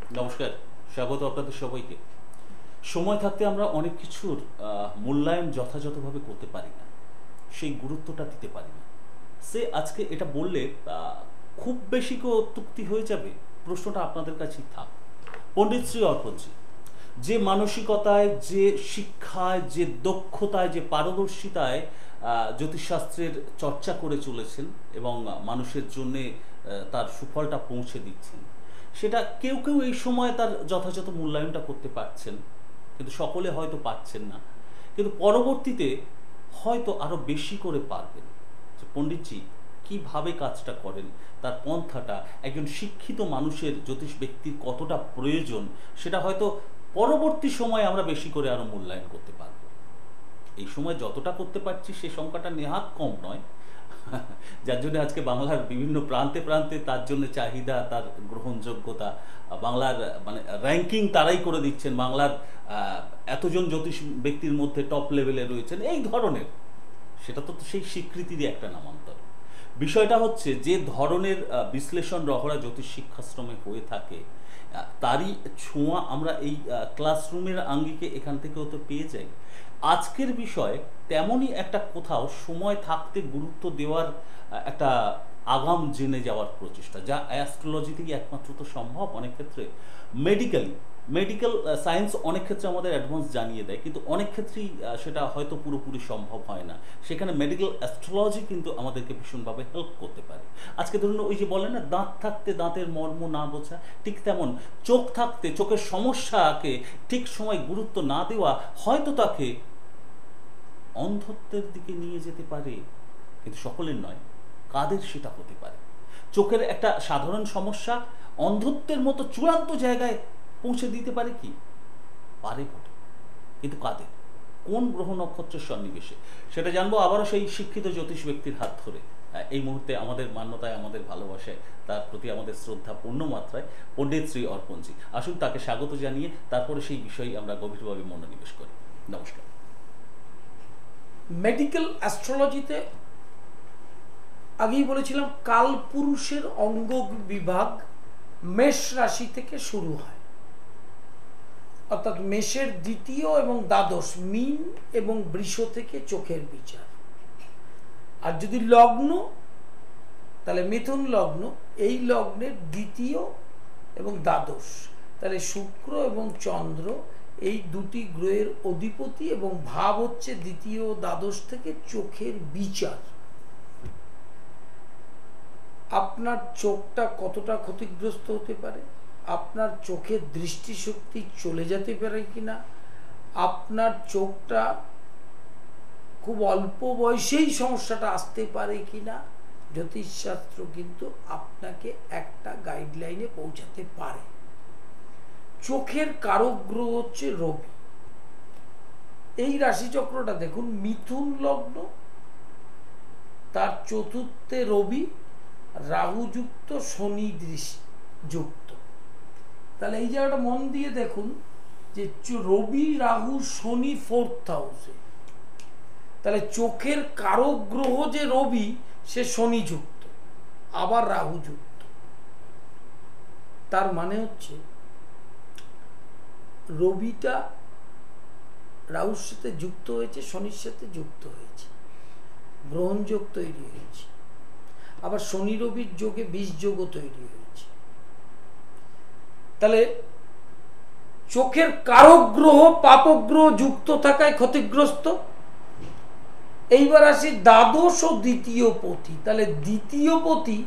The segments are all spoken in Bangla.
নমস্কার, স্বাগত আপনাদের সবাইকে। সময় থাকতে আমরা অনেক কিছুর মূল্যায়ন যথাযথভাবে করতে পারি না, সেই গুরুত্বটা দিতে পারি না। সে আজকে এটা বললে খুব বেশি কেউ অত্যুক্তি হয়ে যাবে, প্রশ্নটা আপনাদের কাছেই থাক। পণ্ডিত শ্রী অর্পণজি যে মানসিকতায়, যে শিক্ষায়, যে দক্ষতায়, যে পারদর্শিতায় জ্যোতিষশাস্ত্রের চর্চা করে চলেছেন এবং মানুষের জন্যে তার সুফলটা পৌঁছে দিচ্ছেন, সেটা কেউ কেউ এই সময় তার যথাযথ মূল্যায়নটা করতে পারছেন, কিন্তু সকলে হয়তো পাচ্ছেন না। কিন্তু পরবর্তীতে হয়তো আরও বেশি করে পারবেন। যে পণ্ডিতজি কীভাবে কাজটা করেন, তার পন্থাটা একজন শিক্ষিত মানুষের, জ্যোতিষ ব্যক্তির কতটা প্রয়োজন, সেটা হয়তো পরবর্তী সময়ে আমরা বেশি করে আরও মূল্যায়ন করতে পারব। এই সময় যতটা করতে পারছি সে সংখ্যাটা নেহাত কম নয়, যার জন্য আজকে বাংলার বিভিন্ন প্রান্তে প্রান্তে তার জন্য চাহিদা, তার গ্রহণযোগ্যতা, বাংলার মানে র্যাঙ্কিং তারাই করে দিচ্ছেন, বাংলার এতজন জ্যোতিষ ব্যক্তির মধ্যে টপ লেভেলে রয়েছেন, এই ধরনের। সেটা তো সেই স্বীকৃতিরই একটা নামান্তর। বিষয়টা হচ্ছে যে ধরনের বিশ্লেষণ রহরা জ্যোতিষ শিক্ষাশ্রমে হয়ে থাকে, তারই ছোঁয়া আমরা এই ক্লাসরুমের আঙ্গিকে এখান থেকেও তো পেয়ে যাই। আজকের বিষয় তেমনই একটা কোথাও সময় থাকতে গুরুত্ব দেওয়ার একটা আগাম জেনে যাওয়ার প্রচেষ্টা, যা অ্যাস্ট্রোলজিতেই একমাত্র তো সম্ভব। অনেক ক্ষেত্রে মেডিকেল সায়েন্স অনেক ক্ষেত্রে আমাদের অ্যাডভান্স জানিয়ে দেয়, কিন্তু অনেক ক্ষেত্রেই সেটা হয়তো পুরোপুরি সম্ভব হয় না। সেখানে মেডিকেল অ্যাস্ট্রোলজি কিন্তু আমাদেরকে ভীষণভাবে হেল্প করতে পারে। আজকে ধরুন ওই যে বলে না, দাঁত থাকতে দাঁতের মর্ম না বোঝা, ঠিক তেমন চোখ থাকতে চোখের সমস্যাকে ঠিক সময় গুরুত্ব না দেওয়া হয়তো তাকে অন্ধত্বের দিকে নিয়ে যেতে পারে। কিন্তু সকলের নয়, কাদের সেটা হতে পারে। চোখের একটা সাধারণ সমস্যা অন্ধত্বের মতো চূড়ান্ত জায়গায় পৌঁছে দিতে পারে কি? পারে বটে, কিন্তু কাদের, কোন গ্রহ নক্ষত্রের সন্নিবেশে, সেটা জানবো আবারও সেই শিক্ষিত জ্যোতিষ ব্যক্তির হাত ধরে। এই মুহূর্তে আমাদের মান্যতায়, আমাদের ভালোবাসায়, তার প্রতি আমাদের শ্রদ্ধা পূর্ণ মাত্রায় পণ্ডিত শ্রী অর্পণজি। আসুন তাকে স্বাগত জানিয়ে তারপরে সেই বিষয়ে আমরা গভীরভাবে মনোনিবেশ করি। নমস্কার। মেডিকেল অ্যাস্ট্রোলজিতে আগেই বলেছিলাম কালপুরুষের অঙ্গ বিভাগ মেষ রাশি থেকে শুরু হয়, অর্থাৎ মেষের দ্বিতীয় এবং দ্বাদশ, মীন এবং বৃষ থেকে চোখের বিচার। আর যদি লগ্ন, তাহলে মিথুন লগ্ন, এই লগ্নের দ্বিতীয় এবং দ্বাদশ, তাহলে শুক্র এবং চন্দ্র এই দুটি গ্রহের অধিপতি, এবং ভাব হচ্ছে দ্বিতীয় দ্বাদশ থেকে চোখের বিচার। আপনার চোখটা কতটা ক্ষতিগ্রস্ত হতে পারে, আপনার চোখের দৃষ্টিশক্তি চলে যেতে পারে কিনা, আপনার চোখটা খুব অল্প বয়সেই সমস্যাটা আসতে পারে কিনা, জ্যোতিষশাস্ত্র কিন্তু আপনাকে একটা গাইডলাইনে পৌঁছাতে পারে। চোখের কারক গ্রহ হচ্ছে রবি। এই রাশিচক্রটা দেখুন, মিথুন লগ্ন, তার চতুর্থে রবি, রাহু যুক্ত, শনি যুক্ত। তাহলে এই জায়গাটা মন দিয়ে দেখুন যে রবি, রাহু, শনি ফোর্থ হাউসে, তাহলে চোখের কারক গ্রহ যে রবি, সে শনি যুক্ত, আবার রাহু যুক্ত। তার মানে হচ্ছে রবিটা রাহুর সাথে যুক্ত হয়েছে, শনির সাথে যুক্ত হয়েছে, গ্রহণযোগ তৈরি হয়েছে। আবার শনি রবির যোগে বিষ যোগও তৈরি হয়েছে। তাহলে চোখের কারক গ্রহ পাপগ্রহ যুক্ত থাকায় ক্ষতিগ্রস্ত। এইবার আসি দ্বাদশ ও দ্বিতীয় পতি। তাহলে দ্বিতীয় পতি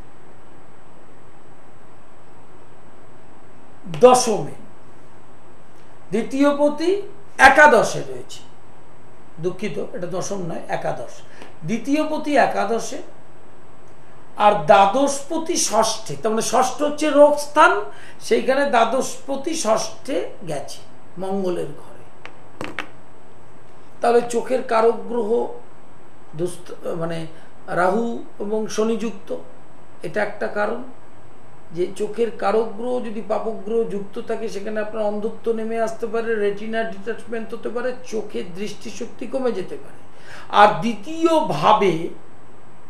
দশমে, দ্বিতীয় পতি একাদশে রয়েছে, দুঃখিত, এটা দশম নয়, একাদশ। দ্বিতীয় পতি একাদশে, আর দ্বাদশপতি ষষ্ঠে। তার মানে ষষ্ঠ হচ্ছে রোগ স্থান, সেইখানে দ্বাদশপতি ষষ্ঠে গেছে মঙ্গলের ঘরে। তাহলে চোখের কারক গ্রহ মানে রাহু এবং শনিযুক্ত, এটা একটা কারণ। যে চোখের কারক গ্রহ যদি পাপগ্রহ যুক্ত থাকে, সেখানে আপনার অন্ধত্ব নেমে আসতে পারে, রেটিনা ডিটাচমেন্ট হতে পারে, চোখের দৃষ্টিশক্তি কমে যেতে পারে। আর দ্বিতীয় ভাবে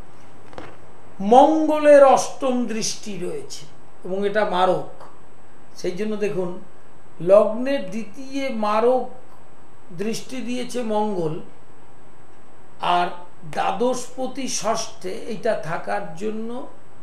মঙ্গলের অষ্টম দৃষ্টি রয়েছে, এবং এটা মারক। সেই জন্য দেখুন লগ্নের দ্বিতীয় মারক দৃষ্টি দিয়েছে মঙ্গল, আর দ্বাদশপতি ষষ্ঠে এইটা থাকার জন্য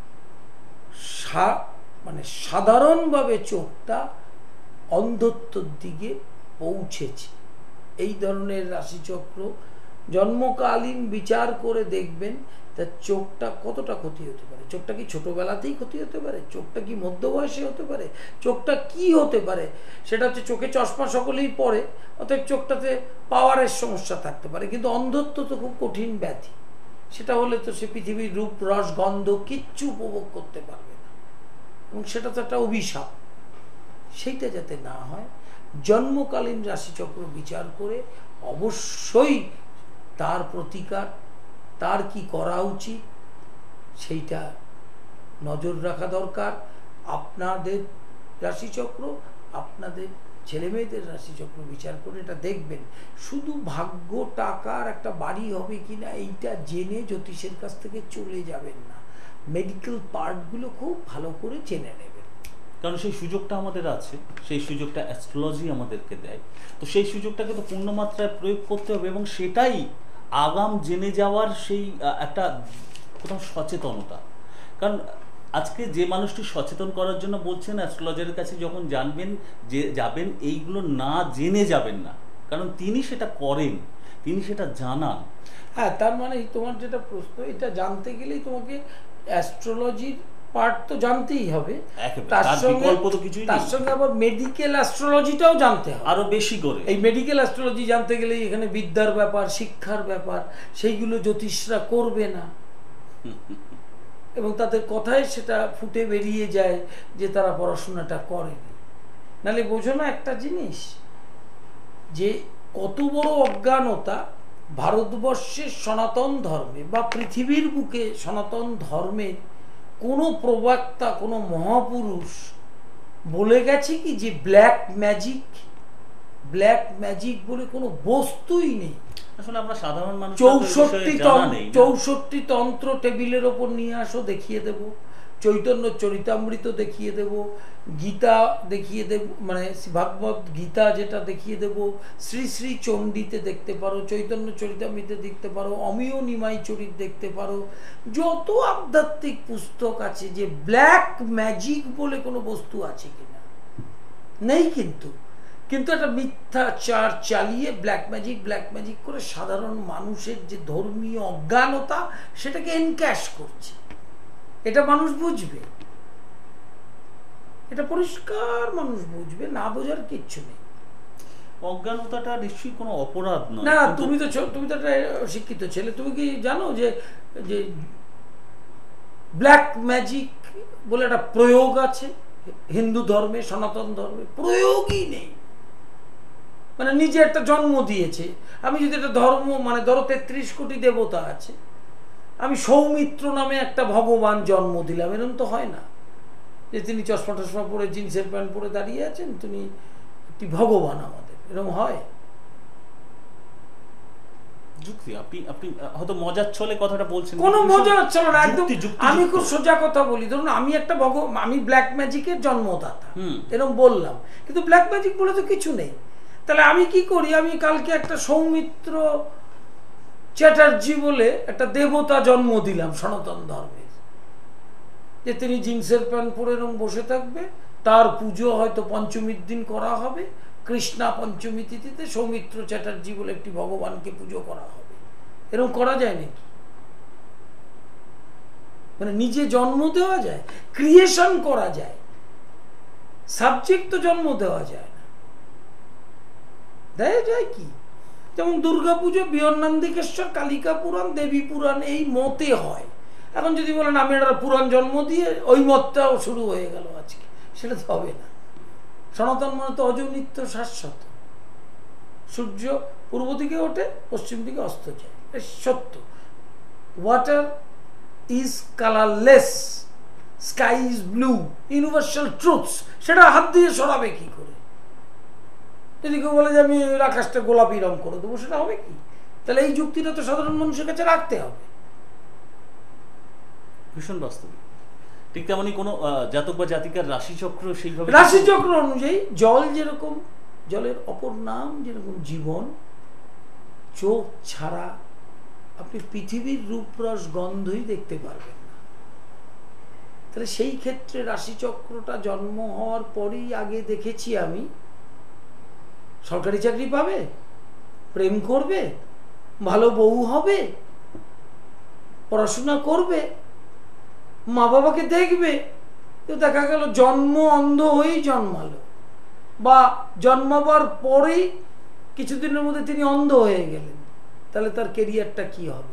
মানে সাধারণভাবে চোখটা অন্ধত্বর দিকে পৌঁছেছে। এই ধরনের রাশিচক্র জন্মকালীন বিচার করে দেখবেন তার চোখটা কতটা ক্ষতি হতে পারে। চোখটা কি ছোটবেলাতেই ক্ষতি হতে পারে? চোখটা কি মধ্য বয়সে হতে পারে? চোখটা কি হতে পারে? সেটা হচ্ছে চোখে চশমা সকলেই পরে, অতএব চোখটাতে পাওয়ারের সমস্যা থাকতে পারে, কিন্তু অন্ধত্ব তো খুব কঠিন ব্যাধি। সেটা হলে তো সে পৃথিবীর রূপ রস গন্ধ কিচ্ছু উপভোগ করতে পারবে না, এবং সেটা তো একটা অভিশাপ। সেইটা যাতে না হয় জন্মকালীন রাশিচক্র বিচার করে অবশ্যই তার প্রতিকার, তার কি করা উচিত সেইটা নজর রাখা দরকার। আপনাদের রাশিচক্র, আপনাদের ছেলে মেয়েদের রাশিচক্র বিচার করে এটা দেখবেন। শুধু ভাগ্য, টাকার একটা বাড়ি হবে কিনা এইটা জেনে জ্যোতিষের কাছ থেকে চলে যাবেন না, মেডিকেল পার্টগুলো খুব ভালো করে জেনে নেবেন, কারণ সেই সুযোগটা আমাদের আছে, সেই সুযোগটা অ্যাস্ট্রোলজি আমাদেরকে দেয়। তো সেই সুযোগটাকে তো পূর্ণমাত্রায় প্রয়োগ করতে হবে, এবং সেটাই আগাম জেনে যাওয়ার সেই একটা কোথাও সচেতনতা। কারণ আজকে যে মানুষটি সচেতন করার জন্য বলছেন, অ্যাস্ট্রোলজারের কাছে যখন জানবেন যে যাবেন, এইগুলো না জেনে যাবেন না, কারণ তিনি সেটা করেন, তিনি সেটা জানান। হ্যাঁ, তার মানে তোমার যেটা প্রশ্ন, এটা জানতে গেলেই তোমাকে অ্যাস্ট্রোলজির পার্ট তো জানতেই হবে, তার সঙ্গে আবার মেডিকেল অ্যাস্ট্রোলজিটাও জানতে হবে আরো বেশি করে। এই মেডিকেল অ্যাস্ট্রোলজি জানতে গেলে এখানে বিদ্যার ব্যাপার, শিক্ষার ব্যাপার, সেইগুলো জ্যোতিষরা করবে না, এবং তাদের কথায় সেটা ফুটে বেরিয়ে যায় যে তারা পড়াশোনাটা করেনি। নাহলে বোঝো না একটা জিনিস, যে কত বড় অজ্ঞানতা ভারতবর্ষের সনাতন ধর্মে বা পৃথিবীর বুকে সনাতন ধর্মের কোনো প্রবক্তা, কোনো মহাপুরুষ বলে গেছে কি যে ব্ল্যাক ম্যাজিক বলে কোনো বস্তুই নেই। আসলে আমরা সাধারণ মানুষ 64 তন্ত্র টেবিলের ওপর নিয়ে আসো, দেখিয়ে দেব। চৈতন্য চরিতামৃত দেখিয়ে দেব, গীতা দেখিয়ে দেব, মানে ভাগবত গীতা যেটা দেখিয়ে দেব, শ্রী শ্রী চণ্ডীতে দেখতে পারো, চৈতন্য চরিতামৃতে দেখতে পারো, অমিয় নিমাই চরিত দেখতে পারো, যত আধ্যাত্মিক পুস্তক আছে। যে ব্ল্যাক ম্যাজিক বলে কোনো বস্তু আছে কিনা? নেই। কিন্তু একটা মিথ্যাচার চালিয়ে ব্ল্যাক ম্যাজিক করে সাধারণ মানুষের যে ধর্মীয় অজ্ঞানতা সেটাকে এনক্যাশ করছে। এটা মানুষ বুঝবে, এটা পরিষ্কার মানুষ বুঝবে, না বোঝার কিচ্ছু নেই। অজ্ঞানতাটা নিশ্চয়ই কোনো অপরাধ নয়। না, তুমি তো একটা শিক্ষিত ছেলে, তুমি কি জানো যে ব্ল্যাক ম্যাজিক বলে একটা প্রয়োগ আছে হিন্দু ধর্মে, সনাতন ধর্মে? প্রয়োগই নেই। মানে নিজে একটা জন্ম দিয়েছে। আমি যদি একটা ধর্ম, মানে ধরো 33 কোটি দেবতা আছে, আমি সৌমিত্র নামে একটা ভগবান জন্ম দিলাম, এরকম তো হয় না যে তিনি চশমা টশমা পরে জিন্সের প্যান্ট পরে দাঁড়িয়ে আছেন, তিনি একটি ভগবান আমাদের, এরকম হয়? যুক্তি, আপনি হয়তো মজার ছলে কথাটা বলছেন, কোনো মজার ছলে না, একদম আমি খুব সোজা কথা বলি। ধরুন আমি একটা আমি ব্ল্যাক ম্যাজিকের জন্মদাতা, এরকম বললাম, কিন্তু ব্ল্যাক ম্যাজিক বলে তো কিছু নেই। তাহলে আমি কি করি? আমি কালকে একটা সৌমিত্র চ্যাটার্জি বলে একটা দেবতা জন্ম দিলাম সনাতন ধর্মের, যে তিনি জিন্সের প্যান্ট পরে এরকম বসে থাকবে, তার পুজো হয়তো পঞ্চমীর দিন করা হবে, কৃষ্ণা পঞ্চমী তিথিতে সৌমিত্র চ্যাটার্জি বলে একটি ভগবানকে পুজো করা হবে। এরকম করা যায় নাকি? মানে নিজে জন্ম দেওয়া যায়, ক্রিয়েশন করা যায়, সাবজেক্ট তো জন্ম দেওয়া যায় না। দেয়া যায় কি? যেমন দুর্গাপুজো বিয়ন্নন্দিকেশ্বর, কালিকা পুরাণ, দেবী পুরাণ, এই মতে হয়। এখন যদি বলেন আমি একটা পুরাণ জন্ম দিয়ে, ওই মতটাও শুরু হয়ে গেল আজকে, সেটা তো হবে না। সনাতন মানে তো অজ নিত্য শাশ্বত। সূর্য পূর্ব দিকে ওঠে, পশ্চিম দিকে অস্ত যায়, সত্য। Water is colourless, sky is blue, universal truths. সেটা হাত দিয়ে সরাবে কি করে? যদি কেউ বলে যে আমি আকাশটা গোলাপি রং করে দেবো, সেটা হবে কি? তাহলে এই যুক্তিটা তো সাধারণ মানুষের কাছে রাখতে হবে। ভীষণ বাস্তবিক। ঠিক তেমনি কোনো জাতক বা জাতিকার রাশিচক্র সেইভাবে রাশিচক্র অনুযায়ী জল যেরকম, জলের অপর নাম যেরকম জীবন, চোখ ছাড়া আপনি পৃথিবীর রূপরস গন্ধই দেখতে পারবেন না। তাহলে সেই ক্ষেত্রে রাশিচক্রটা জন্ম হওয়ার পরেই আগে দেখেছি আমি সরকারি চাকরি পাবে, প্রেম করবে, ভালো বউ হবে, পড়াশোনা করবে, মা বাবাকে দেখবে। তো দেখা গেল জন্ম অন্ধ হয়েই জন্মালো, বা জন্মাবার পরেই কিছুদিনের মধ্যে তিনি অন্ধ হয়ে গেলেন, তাহলে তার কেরিয়ারটা কি হবে?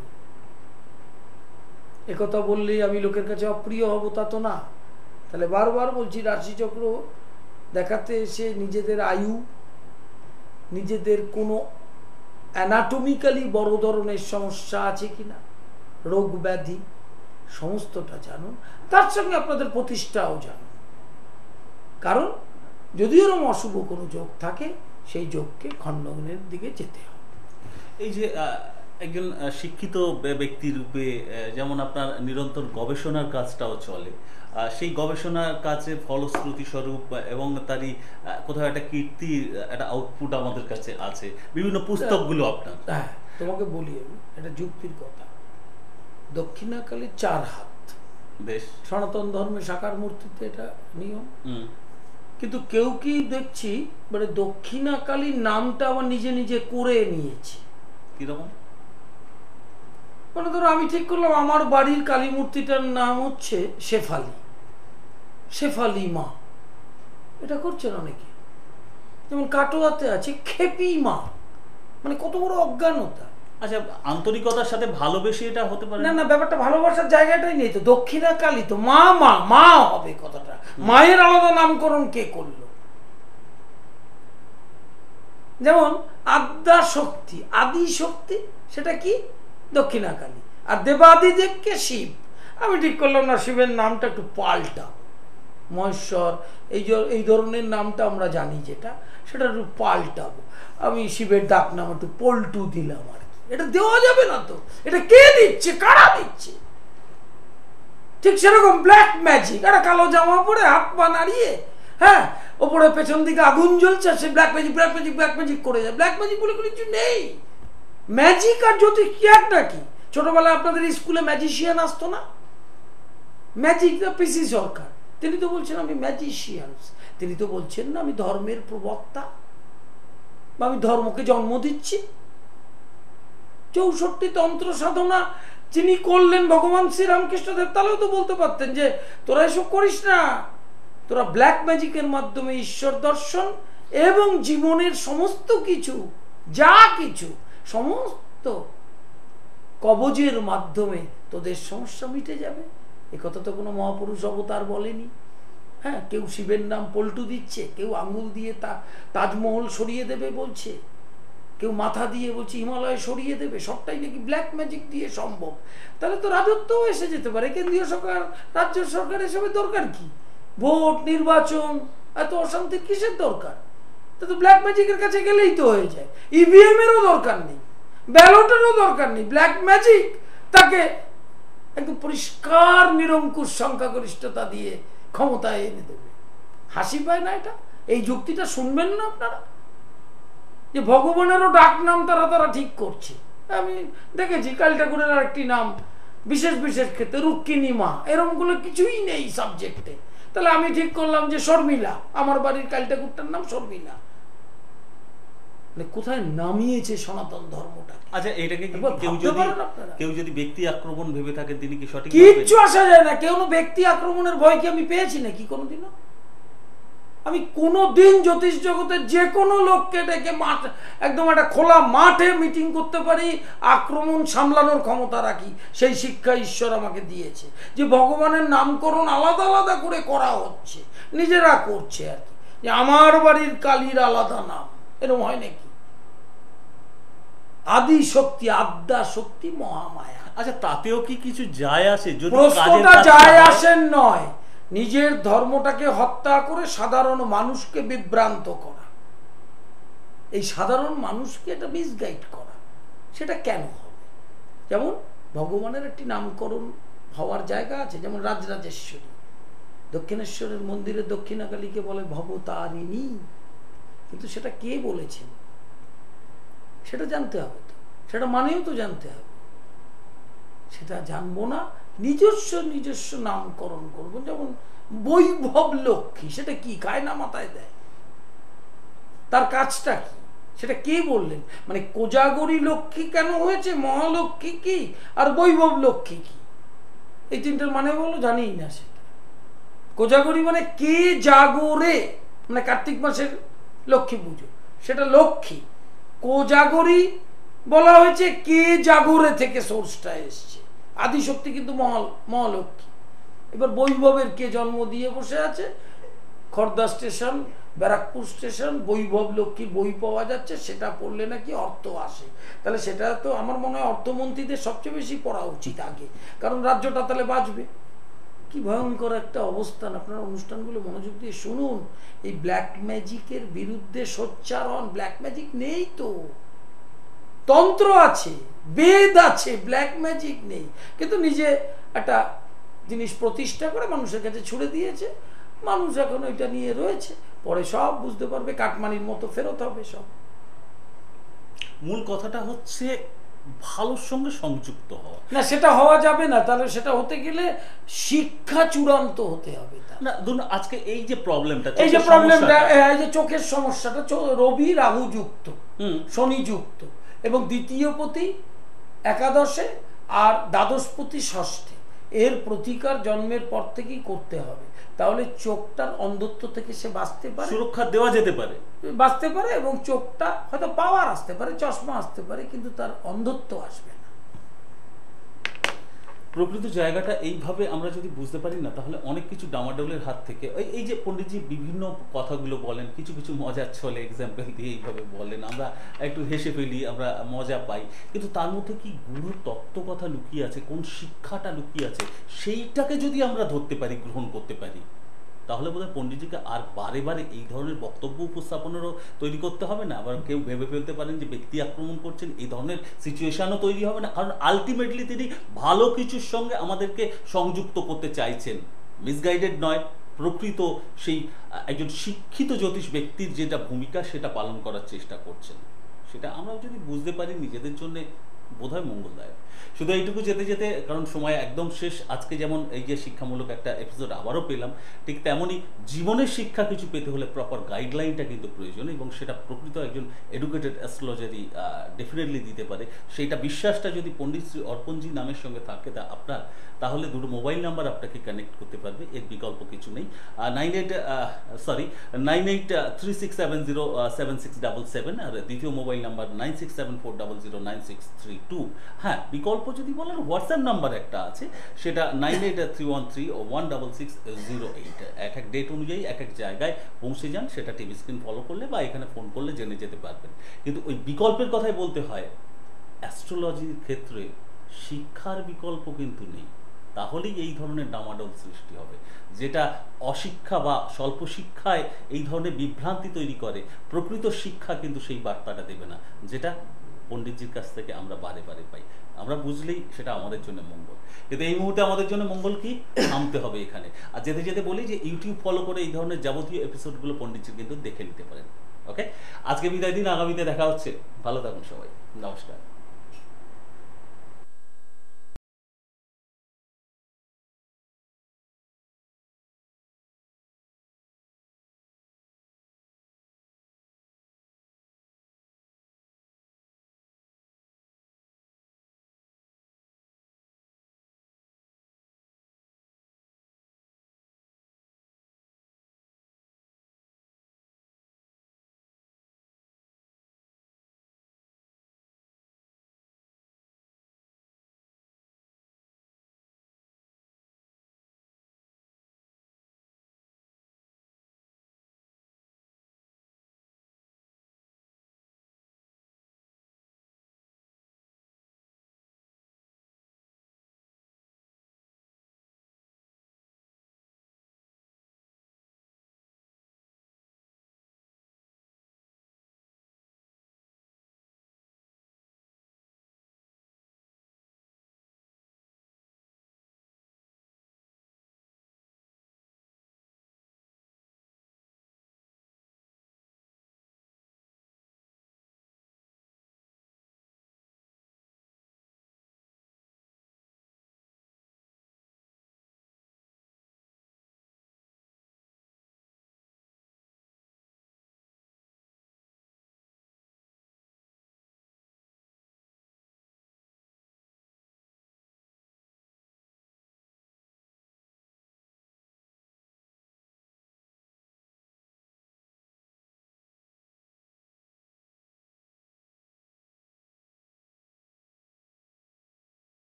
একথা বললেই আমি লোকের কাছে অপ্রিয় হব তা তো না। তাহলে বারবার বলছি, রাশিচক্র দেখাতে এসে নিজেদের আয়ু, নিজেদের কোনো অ্যানাটমিক্যালি বড় ধরনের সমস্যা আছে কিনা, রোগ ব্যাধি সমস্তটা জানুন, তার সঙ্গে আপনাদের প্রতিষ্ঠাও জানুন। কারণ যদি এরকম অশুভ কোনো যোগ থাকে, সেই যোগকে খণ্ডনের দিকে যেতে হবে। এই যে একজন শিক্ষিত ব্যক্তি রূপে যেমন আপনার নিরন্তর গবেষণার কাজটাও চলে, সেই গবেষণার কাজের ফলশ্রুতি স্বরূপ এবং তারই কোথাও একটা কীর্তির একটা আউটপুট আমাদের কাছে আছে, বিভিন্ন পুস্তকগুলো আপনার। হ্যাঁ, তোমাকে বলি আমি এটা যুক্তির কথা। দক্ষিণাকালী 4 হাত, বেশ, সনাতন ধর্মে সাকার মূর্তিতে এটা নিয়ম। কিন্তু কেউ কি দেখছি মানে দক্ষিণাকালী নামটা আমার নিজে নিজে করে নিয়েছে। কিরকম? মানে ধরো আমি ঠিক করলাম আমার বাড়ির কালী মূর্তিটার নাম হচ্ছে শেফালি, শেফালি মা, এটা করছেন অনেকে। যেমন কাটোয়াতে আছে খেপি মা, মানে কত বড় অজ্ঞানতা। আচ্ছা, আন্তরিকতার সাথে ভালোবেসে এটা হতে পারে না? না, ব্যাপারটা ভালোবাসার জায়গাটাই নেই তো। দক্ষিণা কালী তো মা, মা মা হবে কথাটা, মায়ের আলাদা নামকরণ কে করলো? যেমন আদ্যা শক্তি, আদি শক্তি, সেটা কি? দক্ষিণা কালী। আর দেবাদিদেবকে শিব। আমি ঠিক করলাম না, শিবের নামটা একটু পাল্টা, মহেশ্বর এই ধরনের নামটা আমরা জানি যেটা, সেটা একটু পাল্টাবো। আমি শিবের ডাক নাম একটু পল্টু দিলাম আর কি। এটা দেওয়া যাবে না তো। এটা কে দিচ্ছে, কারা দিচ্ছে? ঠিক সেরকম ব্ল্যাক ম্যাজিক, একটা কালো জামা পরে হাত পা নাড়িয়ে, হ্যাঁ, ওপরে পেছন দিকে আগুন জ্বলছে, সে black magic black magic black magic করে যায়। ব্ল্যাক ম্যাজিক বলে কিছু নেই। ম্যাজিক আর জ্যোতিষ কি একটা কি? ছোটবেলায় আপনাদের স্কুলে ম্যাজিশিয়ান আসতো না? ম্যাজিক পিসি সরকার, তিনি তো বলছেন আমি ম্যাজিশিয়ান। তিনি তো বলছেন না আমি ধর্মের প্রবক্তা, বা আমি ধর্মকে জন্ম দিচ্ছি। 64 তন্ত্র সাধনা যিনি করলেন ভগবান শ্রীরামকৃষ্ণদেব, তাহলেও তো বলতে পারতেন যে তোরা এসব করিস না, তোরা ব্ল্যাক ম্যাজিকের মাধ্যমে ঈশ্বর দর্শন এবং জীবনের সমস্ত কিছু, যা কিছু সমস্ত কবজের মাধ্যমে তোদের সমস্যা মিটে যাবে। এ কথা তো কোনো মহাপুরুষ অবতার বলেনি। হ্যাঁ, কেউ শিবের নাম পল্টু দিচ্ছে, কেউ আঙুল দিয়ে তাজমহল সরিয়ে দেবে বলছে, কেউ মাথা দিয়ে বলছে হিমালয় সরিয়ে দেবে, সবটাই নাকি ব্ল্যাক ম্যাজিক দিয়ে সম্ভব। তাহলে তো রাজত্বও এসে যেতে পারে। কেন্দ্রীয় সরকার, রাজ্য সরকার, এসবের দরকার কি? ভোট, নির্বাচন, এত অশান্তির কিসের দরকার? তো ব্ল্যাক ম্যাজিকের কাছে গেলেই তো হয়ে যায়। ইভিএম এরও দরকার নেই, ব্যালটেরও দরকার নেই। ব্ল্যাক ম্যাজিক তাকে একদম পরিষ্কার নিরঙ্কুশ সংখ্যাগরিষ্ঠতা দিয়ে ক্ষমতায় এনে দেবে। হাসি পায় না এটা? এই যুক্তিটা শুনবেন না আপনারা? যে ভগবানেরও ডাক নাম তারা ঠিক করছে। আমি দেখেছি কাল ঠাকুরের আরেকটি নাম বিশেষ বিশেষ ক্ষেত্রে রুক্মিণী মা, এরকমগুলো কিছুই নেই সাবজেক্টে। তাহলে আমি ঠিক করলাম যে শর্মিলা, আমার বাড়ির কাল ঠাকুরটার নাম শর্মিলা। কোথায় নামিয়েছে সনাতন ধর্মটা? আচ্ছা, এটাকে কেউ যদি ব্যক্তি আক্রমণ ভেবে থাকে, তিনি কি সঠিক? কিচ্ছু আসা যায় না। কেউ ব্যক্তি আক্রমণের ভয় কি আমি পেয়েছি নাকি কোনোদিনও? আমি কোনোদিন জ্যোতিষ জগতের যে কোনো লোককে ডেকে একদম একটা খোলা মাঠে মিটিং করতে পারি, আক্রমণ সামলানোর ক্ষমতা রাখি। সেই শিক্ষা ঈশ্বর আমাকে দিয়েছে যে ভগবানের নামকরণ আলাদা আলাদা করে করা হচ্ছে, নিজেরা করছে আর কি। যে আমার বাড়ির কালীর আলাদা নাম, এরকম হয় নাকি? আদি শক্তি, আদ্যা শক্তি, মহামায়া। আচ্ছা, তাতেও কি কিছু যায় আসে? প্রশ্নটা যায় আসেন নয়, নিজের ধর্মটাকে হত্যা করে সাধারণ মানুষকে বিভ্রান্ত করা, এই সাধারণ মানুষকে এটা মিসগাইড করা, সেটা কেন হবে? যেমন ভগবানের একটি নামকরণ হওয়ার জায়গা আছে, যেমন রাজরাজেশ্বরী, দক্ষিণেশ্বরের মন্দিরে দক্ষিণাকালীকে বলে ভবতারিণী, কিন্তু সেটা কে বলেছেন সেটা জানতে হবে, তো সেটা মানেও তো জানতে হবে। সেটা জানবো না, নিজস্ব নামকরণ করবো। যেমন বৈভব লক্ষ্মী, সেটা কি কায়না মাথায় দেয়, তার কাজটা কি, সেটা কে বললেন? মানে কোজাগরী লক্ষ্মী কেন হয়েছে, মহালক্ষ্মী কি আর বৈভব লক্ষ্মী কি, এই তিনটার মানে বলো জানিই না। সেটা কোজাগরী মানে কে জাগরে, মানে কার্তিক মাসের লক্ষ্মী পুজো, সেটা লক্ষ্মী। কোজাগরী বলা হয়েছে কে জাগরে থেকে সোর্সটা এসছে, আদিশক্তি কিন্তু মহালক্ষ্মী। এবার বৈভবের কে জন্ম দিয়ে বসে আছে, খড়দা স্টেশন, ব্যারাকপুর স্টেশন, বৈভব লক্ষ্মীর বই পাওয়া যাচ্ছে, সেটা পড়লে নাকি অর্থ আসে। তাহলে সেটা তো আমার মনে হয় অর্থমন্ত্রীদের সবচেয়ে বেশি পড়া উচিত আগে, কারণ রাজ্যটা তাহলে বাঁচবে। কি ভয়ঙ্কর একটা অবস্থান। আপনারা অনুষ্ঠানগুলো মনোযোগ দিয়ে শুনুন। এই ব্ল্যাক ম্যাজিকের বিরুদ্ধে সোচ্চার হন। ব্ল্যাক ম্যাজিক নেই তো, তন্ত্র আছে, বেদ আছে, ব্ল্যাক ম্যাজিক নেই। কিন্তু নিজে একটা জিনিস প্রতিষ্ঠা করে মানুষের কাছে ছুড়ে দিয়েছে, মানুষ এখন ওইটা নিয়ে রয়েছে, পরে সব বুঝতে পারবে, কাটমানির মতো ফেরত হবে সব। মূল কথাটা হচ্ছে ভালোর সঙ্গে সংযুক্ত হওয়া। না, সেটা হওয়া যাবে না। তাহলে সেটা হতে গেলে শিক্ষা চূড়ান্ত হতে হবে। না, ধরুন আজকে এই যে প্রবলেমটা, এই যে চোখের সমস্যাটা, রবি রাহু যুক্ত, শনি যুক্ত, এবং দ্বিতীয় পতি একাদশে আর দ্বাদশপতি ষষ্ঠে, এর প্রতিকার জন্মের পর থেকেই করতে হবে। তাহলে চোখটার অন্ধত্ব থেকে সে বাঁচতে পারে, সুরক্ষা দেওয়া যেতে পারে, বাঁচতে পারে, এবং চোখটা হয়তো পাওয়ার আসতে পারে, চশমা আসতে পারে, কিন্তু তার অন্ধত্ব আসবে না। প্রকৃত জায়গাটা এইভাবে আমরা যদি বুঝতে পারি না, তাহলে অনেক কিছু ডামাডোলের হাত থেকে, এই যে পণ্ডিতজি বিভিন্ন কথাগুলো বলেন, কিছু কিছু মজার ছলে এক্সাম্পল দিয়ে এইভাবে বলেন, আমরা একটু হেসে ফেলি, আমরা মজা পাই, কিন্তু তার মধ্যে কি গুরু তত্ত্ব কথা লুকিয়ে আছে, কোন শিক্ষাটা লুকিয়ে আছে, সেইটাকে যদি আমরা ধরতে পারি, গ্রহণ করতে পারি, তাহলে বোধহয় পণ্ডিতজিকে আর বারে বারে এই ধরনের বক্তব্য উপস্থাপনেরও তৈরি করতে হবে না। আবার কেউ ভেবে ফেলতে পারেন যে ব্যক্তি আক্রমণ করছেন, এই ধরনের সিচুয়েশনও তৈরি হবে না, কারণ আলটিমেটলি তিনি ভালো কিছুর সঙ্গে আমাদেরকে সংযুক্ত করতে চাইছেন, মিসগাইডেড নয়, প্রকৃত সেই একজন শিক্ষিত জ্যোতিষ ব্যক্তির যেটা ভূমিকা সেটা পালন করার চেষ্টা করছেন। সেটা আমরাও যদি বুঝতে পারি নিজেদের জন্য বোধহয় মঙ্গলদায়ক। শুধু এইটুকু যেতে যেতে, কারণ সময় একদম শেষ, আজকে যেমন এই যে শিক্ষামূলক একটা এপিসোড আবারও পেলাম, ঠিক তেমনই জীবনের শিক্ষা কিছু পেতে হলে প্রপার গাইডলাইনটা কিন্তু প্রয়োজন, এবং সেটা প্রকৃত একজন এডুকেটেড অ্যাস্ট্রোলজারই ডেফিনেটলি দিতে পারে। সেইটা বিশ্বাসটা যদি পণ্ডিত শ্রী অর্পণজি নামের সঙ্গে থাকে তা আপনার, তাহলে দুটো মোবাইল নাম্বার আপনাকে কানেক্ট করতে পারবে, এর বিকল্প কিছু নেই। 9836707677 আর দ্বিতীয় মোবাইল নাম্বার 9674009632। হ্যাঁ, বিকল্প যদি বলেন হোয়াটসঅ্যাপ নাম্বার একটা আছে, সেটা 9831316608। এক এক ডেট অনুযায়ী এক এক জায়গায় পৌঁছে যান, সেটা টিভি স্ক্রিন ফলো করলে বা এখানে ফোন করলে জেনে যেতে পারবেন। কিন্তু ওই বিকল্পের কথাই বলতে হয়, অ্যাস্ট্রোলজির ক্ষেত্রে শিক্ষার বিকল্প কিন্তু নেই, তাহলেই এই ধরনের ডামাডোল সৃষ্টি হবে, যেটা অশিক্ষা বা স্বল্প শিক্ষায় এই ধরনের বিভ্রান্তি তৈরি করে। প্রকৃত শিক্ষা কিন্তু সেই বার্তাটা দেবে না, যেটা পণ্ডিতজির কাছ থেকে আমরা বারে বারে পাই। আমরা বুঝলেই সেটা আমাদের জন্য মঙ্গল। কিন্তু এই মুহূর্তে আমাদের জন্য মঙ্গল কি, থামতে হবে এখানে। আর যেতে যেতে বলি যে ইউটিউব ফলো করে এই ধরনের যাবতীয় এপিসোডগুলো পণ্ডিতজির কিন্তু দেখে নিতে পারেন। ওকে, আজকে বিদায় দিন, আগামীতে দেখা হচ্ছে। ভালো থাকুন সবাই, নমস্কার।